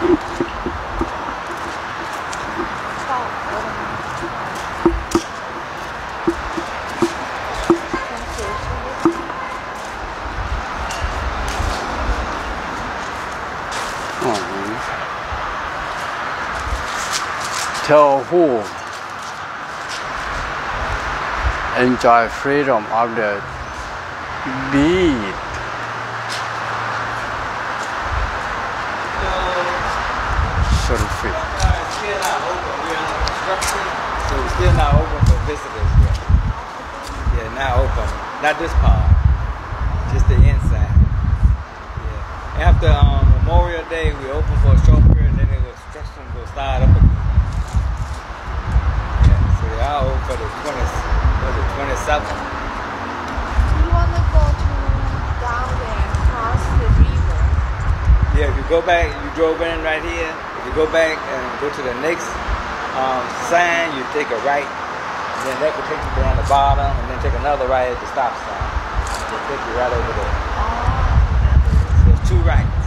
Tell who enjoy freedom of the beat. Surfing. Still not open. We're under construction, so we're still not open for visitors yet. Yeah, not open. Not this part. Just the inside. Yeah. After Memorial Day, we open for a short period, then the construction will start up again. So they are open for the 27th. You want to go down there and cross the river? Yeah, if you go back, you drove in right here. If you go back and go to the next sign, you take a right. And then that will take you down the bottom, and then take another right at the stop sign. It'll take you right over there. Oh, So it's two right.